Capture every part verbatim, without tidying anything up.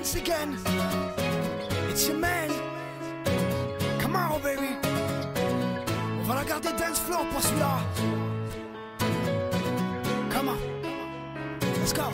once again. It's your man. Come on, baby. On va la garder dance floor pour celui-là. Come on. Let's go.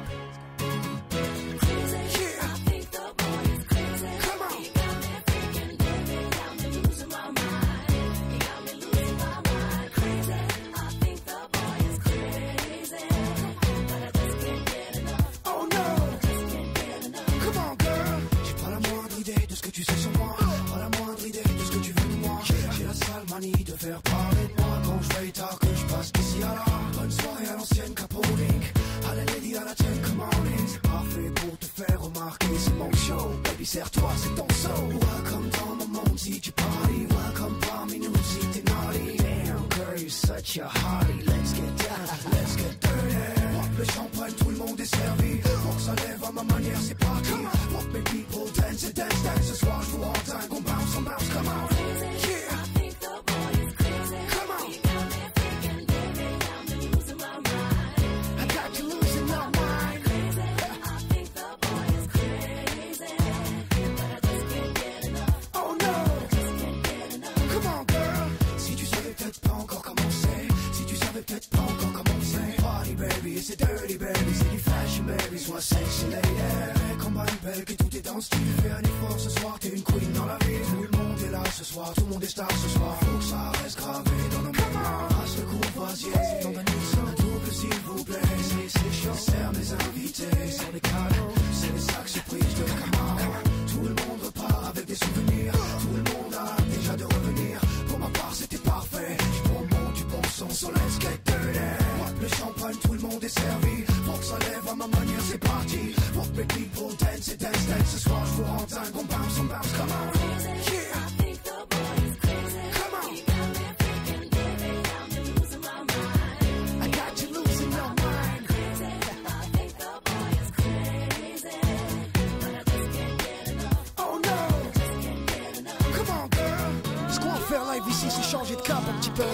Tu sais sur moi, pas la moindre idée de ce que tu veux de moi. J'ai la sale manie de faire parler de moi quand je veille tard que je passe d'ici à là. Bonne soirée à l'ancienne Caponic, à la lady à la tienne comme c'est parfait pour te faire remarquer, c'est mon show. Baby serre-toi, c'est ton show. Welcome dans mon monde si tu party, welcome parmi nous si t'es naughty. Damn girl, you're such a hottie, let's get down, let's get dirty. Pop le champagne, tout le monde est servi. Faut que ça lève à ma manière, c'est parti. What my people dance, dance, dance. Ce soir je vous rends dingue, on bounce, on bounce, come on. Yeah. I think the boy is crazy. Come on. He got me freaking baby, got me losing my mind. I got you losing your mind. Crazy. I think the boy is crazy, but I just can't get enough. Oh no. I just can't get enough. Come on girl. Si tu savais peut-être pas encore commencer, si tu savais peut-être pas encore commencer. Party baby, c'est dirty baby, c'est du fashion baby, sois sexy lady. Combat une belle que tout est dans le style. Fais un effort ce soir, t'es une queen dans la ville. Tout le monde est là ce soir, tout le monde est star ce soir. Faut que ça reste gravé dans nos mémoires. Passe le courvoisier, c'est ton anniversaire. Un double s'il vous plaît, c'est c'est chaud. Serre mes invités, c'est des cadeaux, c'est des sacs surprises de Camaro. Tout le monde repart avec des souvenirs. Tout le monde a déjà de revenir. Pour ma part c'était parfait. Du bon monde, du bon son, so let's get dirty. What le champagne, tout le monde est servi. Faut que ça lève à ma manière, c'est parti. What make people dance, dance, dance. Ce soir je vous rends dingue, on bounce, on bounce, come on. Yeah. I think the boy is crazy. Come on. He got me freaking baby, got me losing my mind. I got you losing your mind. Crazy. I think the boy is crazy, but I just can't get enough. Oh no. I just can't get enough. Come on girl. Ce qu'on va faire live ici, c'est changer de cap un petit peu.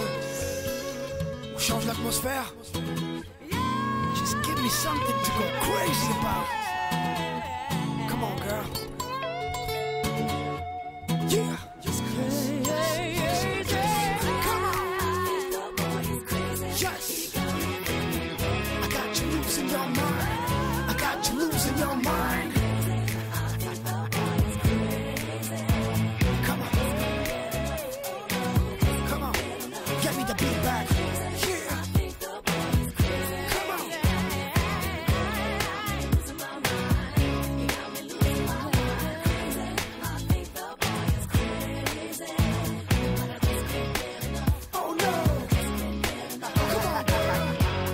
On change l'atmosphère. Just give me something to go crazy about. Come on, girl. Yeah. Just crazy. Come on. Yes. I got you losing your mind. I got you losing your mind. Come on. Come on. Get me the beat back.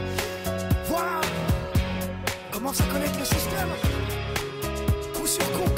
Commence à connaître le système. Coup sur coup.